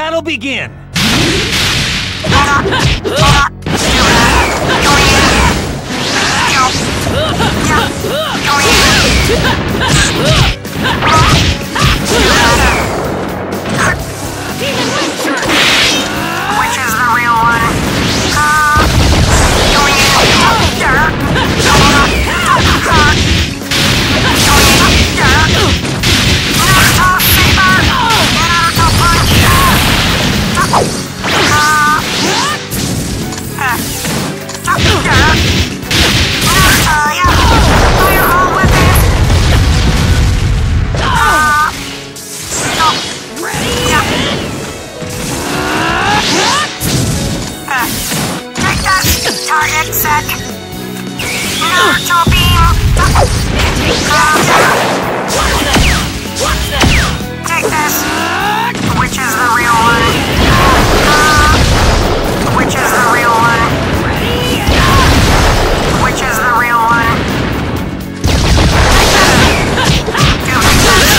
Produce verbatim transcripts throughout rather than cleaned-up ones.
battle begin! Which is the real one? Uh, going in. Naruto Saber! Naruto Punch! Target set. Naruto beam. Take this. Which is the real one? Uh, which is the real one? Which is the real one? Take this.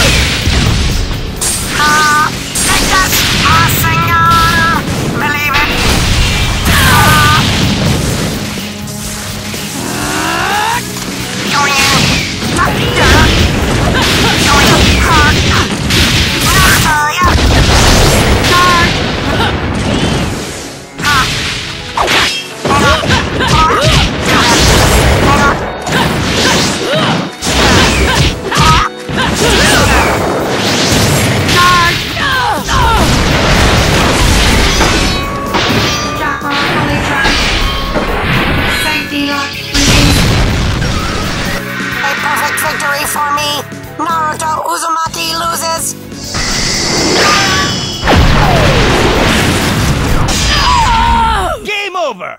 Uh, take this. Rasengan. Believe it. Uh, going in. Going in. Uh, yeah. Victory for me! Naruto Uzumaki loses! Game over!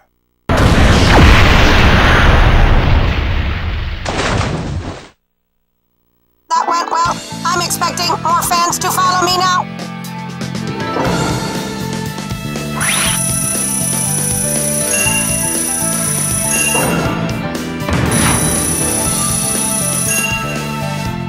That went well. I'm expecting more fans to follow me now.